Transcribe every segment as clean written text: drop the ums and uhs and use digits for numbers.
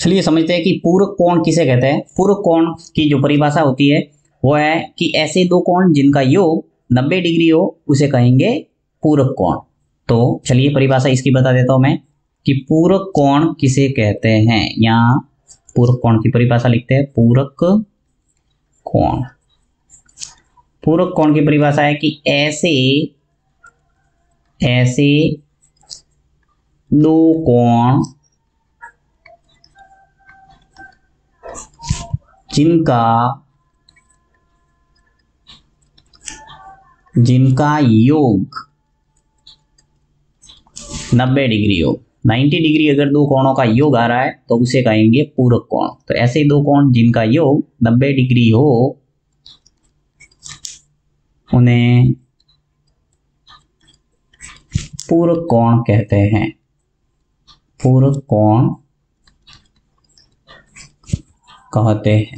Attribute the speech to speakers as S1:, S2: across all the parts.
S1: चलिए समझते हैं कि पूरक कोण किसे कहते हैं। पूरक कोण की जो परिभाषा होती है वो है कि ऐसे दो कोण जिनका योग 90 डिग्री हो उसे कहेंगे पूरक कोण। तो चलिए परिभाषा इसकी बता देता हूं मैं कि पूरक कोण किसे कहते हैं। यहाँ पूरक कोण की परिभाषा लिखते हैं। पूरक कोण, पूरक कोण की परिभाषा है कि ऐसे दो कोण जिनका योग 90 डिग्री हो, 90 डिग्री अगर दो कोणों का योग आ रहा है तो उसे कहेंगे पूरक कोण। तो ऐसे दो कोण जिनका योग 90 डिग्री हो उन्हें पूरक कोण कहते हैं। पूरक कोण कहते हैं।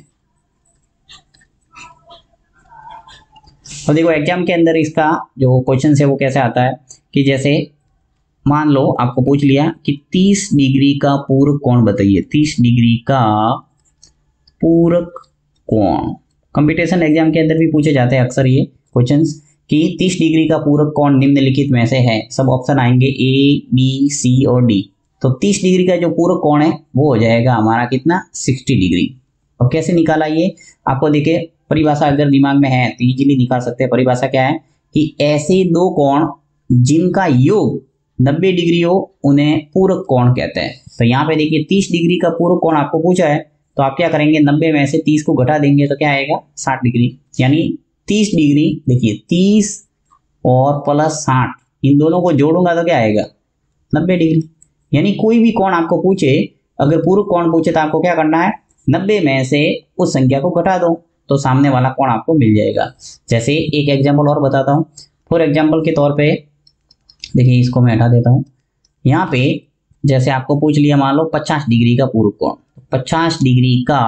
S1: और देखो एग्जाम के अंदर इसका जो क्वेश्चन है वो कैसे आता है कि जैसे मान लो आपको पूछ लिया कि 30 डिग्री का पूरक कोण बताइए। 30 डिग्री का पूरक कोण कंपटीशन एग्जाम के अंदर भी पूछे जाते हैं अक्सर ये क्वेश्चंस कि 30 डिग्री का पूरक कोण निम्नलिखित में से है। सब ऑप्शन आएंगे A, B, C और D। तो 30 डिग्री का जो पूरक कोण है वो हो जाएगा हमारा कितना 60 डिग्री। अब कैसे निकाला ये आपको देखिए परिभाषा अगर दिमाग में है तो इजीली निकाल सकते हैं। परिभाषा क्या है कि ऐसे दो कोण जिनका योग 90 डिग्री हो उन्हें पूरक कोण कहते हैं। तो यहाँ पे देखिए 30 डिग्री का पूरक कोण आपको पूछा है तो आप क्या करेंगे 90 में से 30 को घटा देंगे तो क्या आएगा 60 डिग्री। यानी 30 डिग्री देखिए 30 और प्लस 60 इन दोनों को जोड़ूंगा तो क्या आएगा 90 डिग्री। यानी कोई भी कोण आपको पूछे अगर पूरक कोण पूछे तो आपको क्या करना है 90 में से उस संख्या को घटा दो तो सामने वाला कोण आपको मिल जाएगा। जैसे एक एग्जाम्पल और बताता हूँ। फॉर एग्जाम्पल के तौर पे देखिए इसको मैं हटा देता हूँ। यहाँ पे जैसे आपको पूछ लिया मान लो 50 डिग्री का पूरक कोण। 50 डिग्री का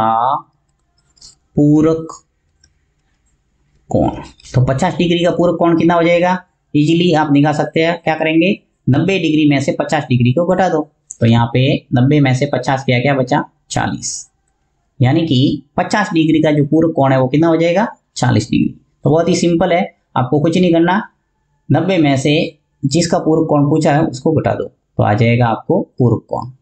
S1: पूरक कोण तो 50 डिग्री का पूरक कोण कितना हो जाएगा इजीली आप निकाल सकते हैं। क्या करेंगे 90 डिग्री में से 50 डिग्री को घटा दो तो यहाँ पे 90 में से 50 क्या बचा 40। यानी कि 50 डिग्री का जो पूरक कोण है वो कितना हो जाएगा 40 डिग्री। तो बहुत ही सिंपल है, आपको कुछ नहीं करना 90 में से जिसका पूरक कोण पूछा है उसको घटा दो तो आ जाएगा आपको पूरक कोण।